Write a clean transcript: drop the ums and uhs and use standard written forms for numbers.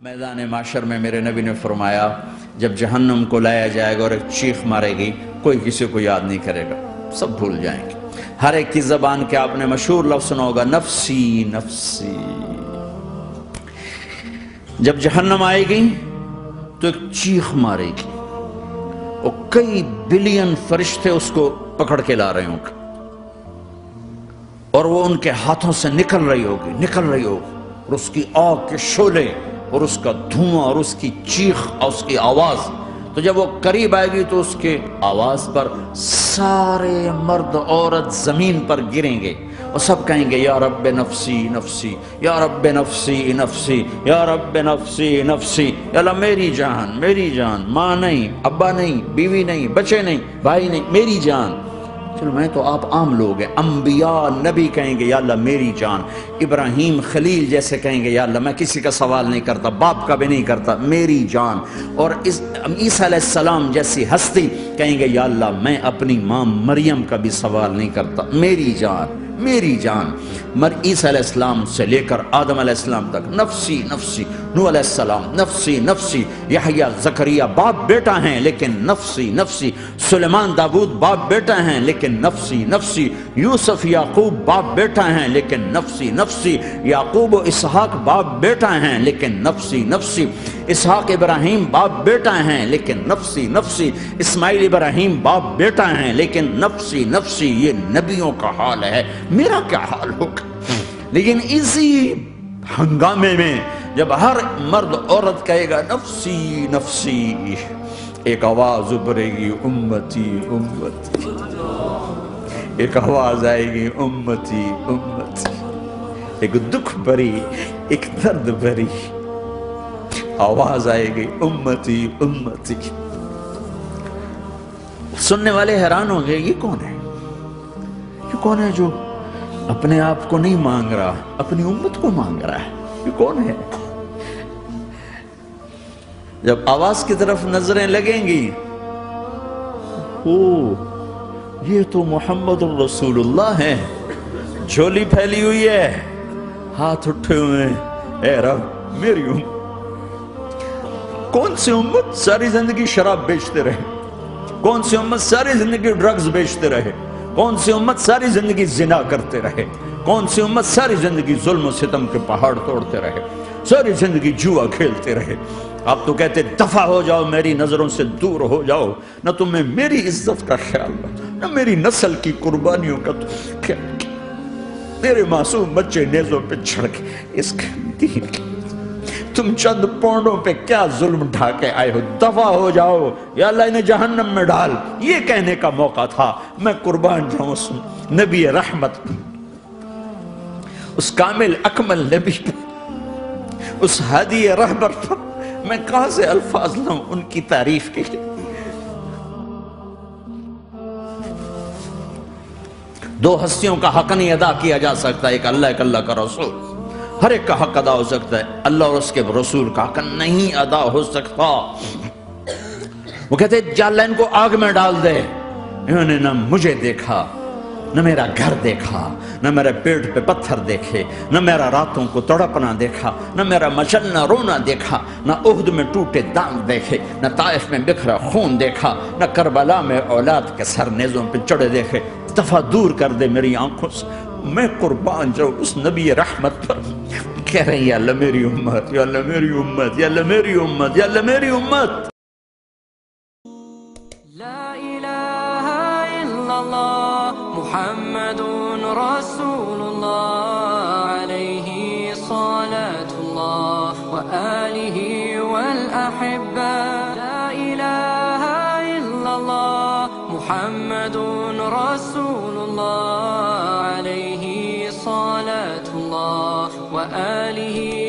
میدان معاشر میں میرے نبی نے فرمایا جب جہنم کو لایا جائے گا اور ایک چیخ مارے گی، کوئی کسی کو یاد نہیں کرے گا، سب بھول جائیں گے۔ ہر ایک کی زبان کے آپ نے مشہور لفظ سنا ہوگا، نفسی نفسی۔ جب جہنم آئے گی تو ایک چیخ مارے گی اور کئی بلین فرشتے اس کو پکڑ کے لا رہے ہوں گے اور وہ ان کے ہاتھوں سے نکل رہی ہوگی اور اس کی آگ کے شعلے اور اس کا دھواں اور اس کی چیخ اور اس کی آواز، تو جب وہ قریب آئے گی تو اس کے آواز پر سارے مرد عورت زمین پر گریں گے اور سب کہیں گے یا رب نفسی نفسی، یا رب نفسی نفسی، یا رب نفسی نفسی، یا اللہ میری جان، ماں نہیں، ابا نہیں، بیوی نہیں، بچے نہیں، بھائی نہیں، میری جان۔ چلو میں تو آپ عام لوگ ہیں، انبیاء نبی کہیں گے یا اللہ میری جان، ابراہیم خلیل جیسے کہیں گے یا اللہ میں کسی کا سوال نہیں کرتا، باپ کا بھی نہیں کرتا، میری جان، اور عیسیٰ علیہ السلام جیسی ہستی کہیں گے یا اللہ میں اپنی ماں مریم کا بھی سوال نہیں کرتا، میری جان میری جان۔ عیسیٰ علیہ السلام سے لے کر آدم علیہ السلام تک نفسی نفسی، نوح علیہ السلام نفسی نفسی، یحییٰ زکریا باپ بیٹا ہیں لیکن نفسی نفسی، سلیمان داؤد باپ بیٹا ہیں لیکن نفسی نفسی، یوسف یعقوب باپ بیٹا ہیں لیکن نفسی نفسی، یعقوب و اسحاق باپ بیٹا ہیں لیکن نفسی نفسی، اسحاق ابراہیم باپ بیٹا ہیں لیکن نفسی نفسی، اسماعیل ابراہیم باپ بیٹا ہیں لیکن نفسی نفسی۔ یہ نبیوں کا حال ہے، میرا کیا حال ہوگا؟ لیکن اسی ہنگامے میں جب ہر مرد عورت کہے گا نفسی نفسی، ایک آواز ابھرے گی امتی امتی، ایک آواز آئے گی امتی امتی، ایک دکھ بھری ایک درد بھری آواز آئے گی امتی امتی۔ سننے والے حیران ہوں گے، یہ کون ہے؟ یہ کون ہے جو اپنے آپ کو نہیں مانگ رہا، اپنی امت کو مانگ رہا ہے؟ یہ کون ہے؟ جب آواز کی طرف نظریں لگیں گی، یہ تو محمد الرسول اللہ ہے، جھولی پھیلی ہوئی ہے، ہاتھ اٹھے ہوئے ہیں، اے رب میری امت۔ کون سی امت ساری زندگی شراب بیچتے رہے؟ کون سی امت ساری زندگی ڈرگز بیچتے رہے؟ کون سی امت ساری زندگی زنا کرتے رہے؟ کون سی امت ساری زندگی ظلم و ستم کے پہاڑ توڑتے رہے؟ ساری زندگی جوا کھیلتے رہے؟ آپ تو کہتے دفع ہو جاؤ، میری نظروں سے دور ہو جاؤ، نہ تمہیں میری عزت کا خیال رکھا، نہ میری نسل کی قربانیوں کا خیال کیا، میرے معصوم بچے نیزوں پہ چڑھ کے اس کے دین کے تم چند پونڈوں پہ کیا ظلم ڈھا کے آئے ہو، دفع ہو جاؤ یا اللہ انہیں جہنم میں ڈال۔ یہ کہنے کا موقع تھا، میں قربان جاؤں اس نبی رحمت پر، اس کامل اکمل نبی پر، اس ہادی رہبر پر میں کہاں سے الفاظ لاؤں ان کی تعریف کے لیے۔ دو ہستیوں کا حق نہیں ادا کیا جا سکتا، ایک اللہ، ایک اللہ کا رسول۔ ہر ایک کا حق ادا ہو سکتا ہے، اللہ اور اس کے رسول کا حق نہیں ادا ہو سکتا۔ وہ کہتے ہیں یا اللہ ان کو آگ میں ڈال دے، انہوں نے نہ مجھے دیکھا، نہ میرا گھر دیکھا، نہ میرے پیٹ پہ پتھر دیکھے، نہ میرا راتوں کو تڑپنا دیکھا، نہ میرا مچلنا رونا دیکھا، نہ احد میں ٹوٹے دانت دیکھے، نہ طائف میں بکھرا خون دیکھا، نہ کربلا میں اولاد کے سر نیزوں پہ چڑھے دیکھے۔ دفعہ دور کر دے میری آنکھوں سے، میں قربان جاؤں اس نبی رحمت پر۔ کہہ رہے ہیں یا اللہ میری امت، یا اللہ میری امت، یا اللہ میری امت، یا اللہ میری امت۔ لا الہ الا اللہ محمد رسول اللہ علیہ صلاة اللہ وآلہ والأحبہ۔ لا الہ الا اللہ محمد رسول اللہ علیہ صلاة اللہ وآلہ